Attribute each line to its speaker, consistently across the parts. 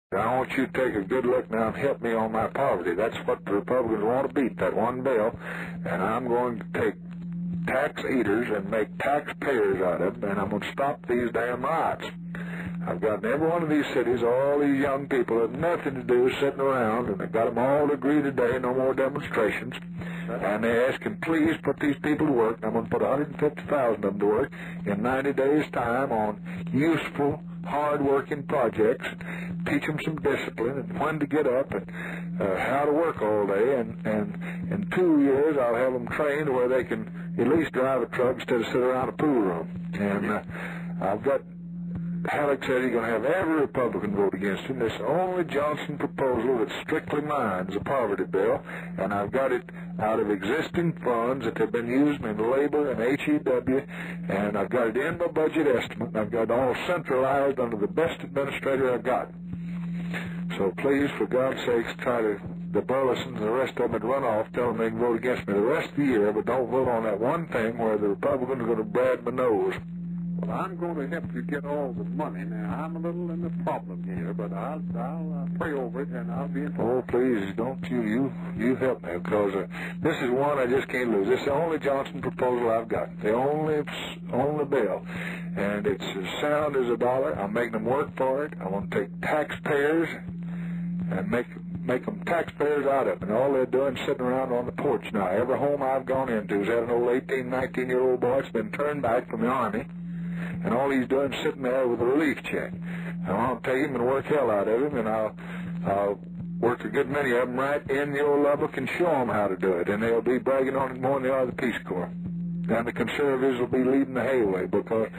Speaker 1: I want you to take a good look now and help me on my poverty. That's what the Republicans want to beat, that one bill. And I'm going to take tax eaters and make taxpayers out of them, and I'm going to stop these damn riots. I've got in every one of these cities all these young people have nothing to do sitting around, and they've got them all to agree today, no more demonstrations. And they ask him, please put these people to work. I'm going to put 150,000 of them to work in 90 days' time on useful, hard-working projects, teach them some discipline and when to get up and how to work all day. And in 2 years, I'll have them trained where they can at least drive a truck instead of sit around a pool room. And I've got Halleck said he's going to have every Republican vote against him. This only Johnson proposal that's strictly mine is a poverty bill, and I've got it out of existing funds that have been used in labor and HEW, and I've got it in my budget estimate, and I've got it all centralized under the best administrator I've got. So please, for God's sakes, try to, the Burlesons and the rest of them, run off, tell them they can vote against me the rest of the year, but don't vote on that one thing where the Republicans are going to brad my nose.
Speaker 2: Well, I'm going to help you get all the money. Now, I'm a little in the problem here, but I'll pray over it, and I'll be in touch.
Speaker 1: Oh, please, don't you help me, because this is one I just can't lose. This is the only Johnson proposal I've got, the only bill, and it's as sound as a dollar. I'm making them work for it. I want to take taxpayers and make them taxpayers out of it, and all they're doing is sitting around on the porch now. Every home I've gone into has had an old 18, 19-year-old boy that's been turned back from the Army, and all he's doing is sitting there with a relief check. And I'll take him and work hell out of him, and I'll work a good many of them right in your Lubbock and show them how to do it, and they'll be bragging on it more than they are the Peace Corps. And the conservatives will be leading the hayway because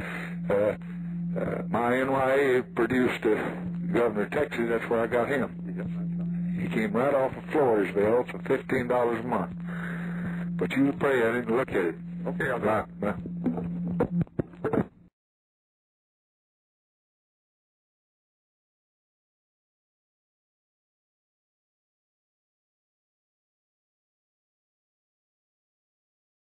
Speaker 1: my NYA produced Governor of Texas. That's where I got him. He came right off of Floresville for $15 a month. But you pray at it and look at it.
Speaker 2: Okay, I'll go.
Speaker 1: Bye.